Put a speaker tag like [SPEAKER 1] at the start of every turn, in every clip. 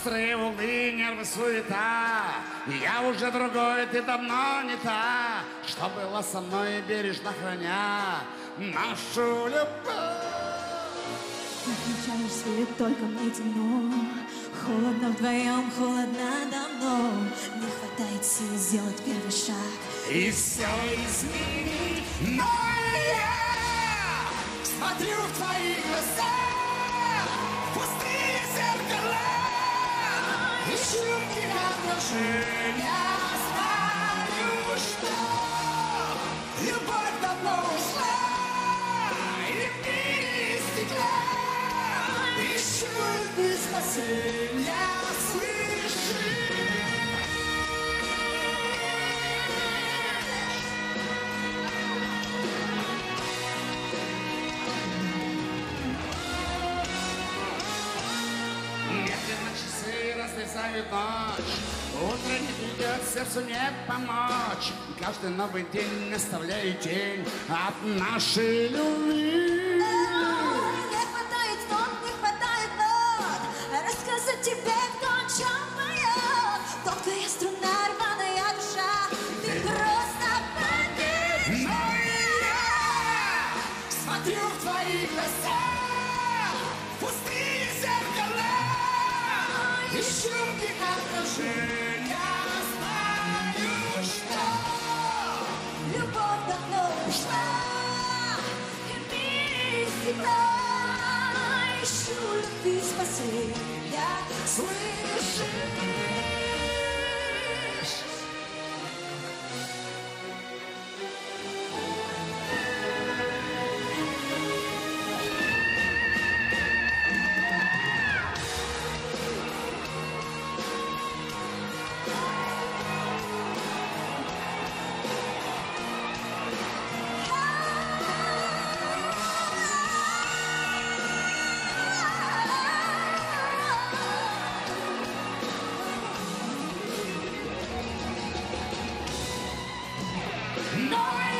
[SPEAKER 1] Острые углы, нервы, суета. Я уже другой, ты давно не та, что была со мной, бережно храня нашу любовь.
[SPEAKER 2] Включаешь свет, только мне темно. Холодно вдвоем, холодно давно. Не хватает сил сделать первый шаг
[SPEAKER 1] И все изменить. Но я смотрю в твои глаза, пустые зеркала, ищу в них отражения. Знаю, что любовь давно ушла, и в мире стекла ищу любви спасения, слышишь? Медленно часы разрезают ночь, утро не придет, сердцу не помочь. Каждый новый день оставляет тень от нашей любви.
[SPEAKER 2] Не хватает нот, рассказать тебе, кто о чем поет. Тонкая струна, рваная душа, ты просто поверь.
[SPEAKER 1] Но я смотрю в твои глаза, пустые зеркала, ищу в них отражения. Знаю, что
[SPEAKER 2] Любовь давно ушла, и в мире стекла ищу любви спасения, слышишь?
[SPEAKER 1] Но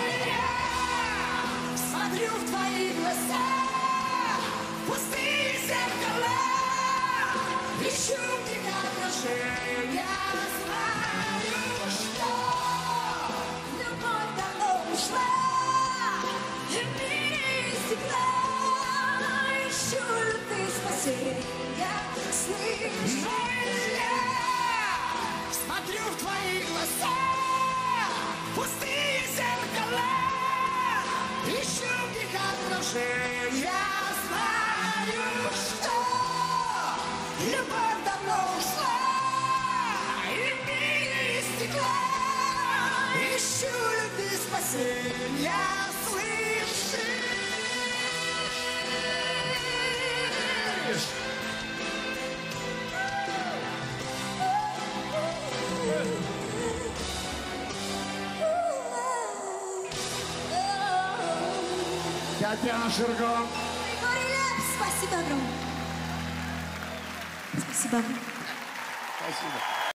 [SPEAKER 1] я смотрю в твои глаза, пустые зеркала, ищу в них отражения. Знаю, что
[SPEAKER 2] Любовь давно ушла, и в мире стекла ищу любви спасения, слышишь?
[SPEAKER 1] но я смотрю в твои глаза, пустые зеркала, ищу в них отражения. Знаю, что любовь давно ушла, и в мире стекла ищу любви спасения, слышишь? Татьяна Ширко.
[SPEAKER 2] Григорий Лепс, спасибо огромное. Спасибо.
[SPEAKER 1] Спасибо.